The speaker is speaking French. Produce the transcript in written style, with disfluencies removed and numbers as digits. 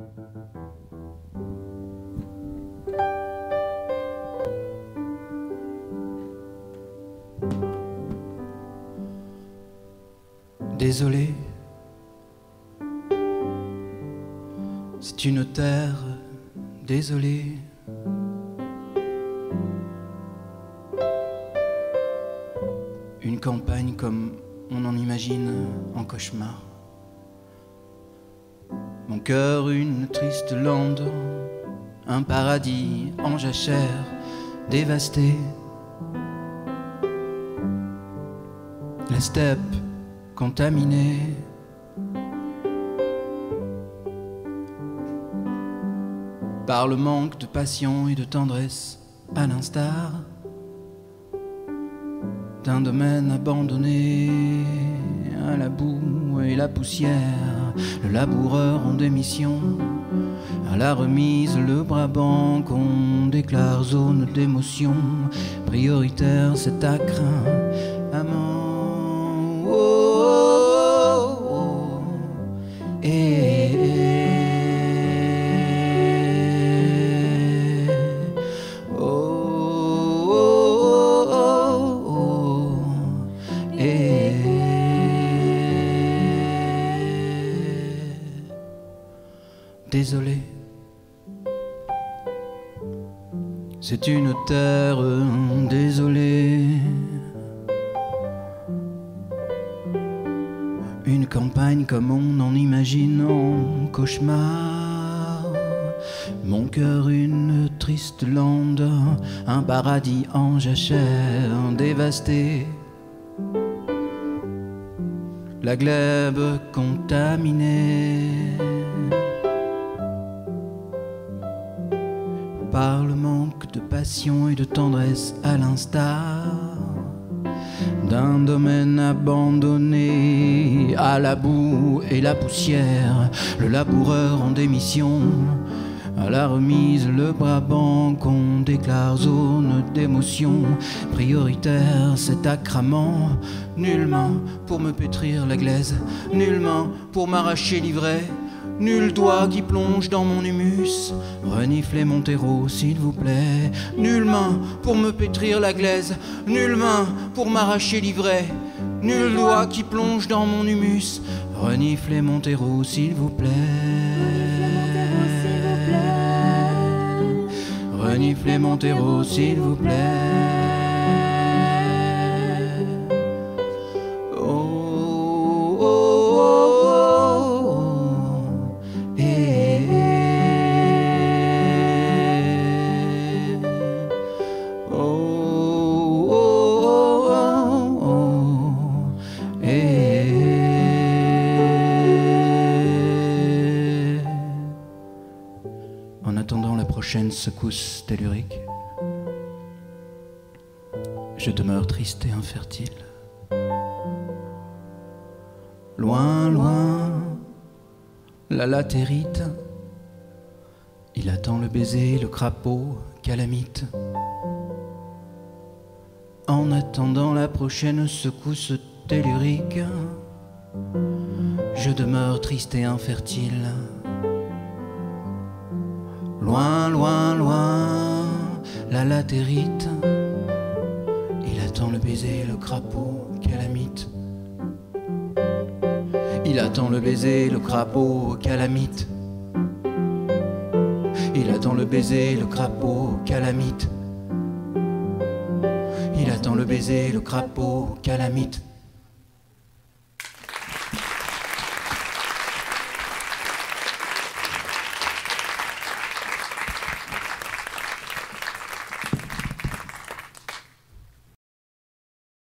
Désolé, c'est une terre désolée. Une campagne comme on en imagine en cauchemar. Mon cœur une triste lande, un paradis en jachère dévasté. La steppe contaminée. Par le manque de passion et de tendresse, à l'instar d'un domaine abandonné à la boue et la poussière. Le laboureur en démission, à la remise le Brabant qu'on déclare zone d'émotion. Prioritaire cet acre amant. Désolé, c'est une terre désolée, une campagne comme on en imagine en cauchemar. Mon cœur une triste lande, un paradis en jachère dévasté. La glèbe contaminée par le manque de passion et de tendresse, à l'instar d'un domaine abandonné à la boue et la poussière. Le laboureur en démission, à la remise le Brabant qu'on déclare zone d'émotion. Prioritaire cet accrament, nullement pour me pétrir la glaise, nullement pour m'arracher l'ivraie. Nul doigt qui plonge dans mon humus, reniflez mon terreau s'il vous plaît. Nulle main pour me pétrir la glaise, nulle main pour m'arracher l'ivraie. Nul doigt qui plonge dans mon humus, reniflez mon terreau s'il vous plaît. Reniflez mon terreau s'il vous plaît. En attendant la prochaine secousse tellurique, je demeure triste et infertile. Loin, loin, la latérite, il attend le baiser, le crapaud, calamite. En attendant la prochaine secousse tellurique, je demeure triste et infertile. Loin, loin, loin, la latérite, il attend le baiser, le crapaud, calamite. Il attend le baiser, le crapaud, calamite. Il attend le baiser, le crapaud, calamite. Il attend le baiser, le crapaud, calamite.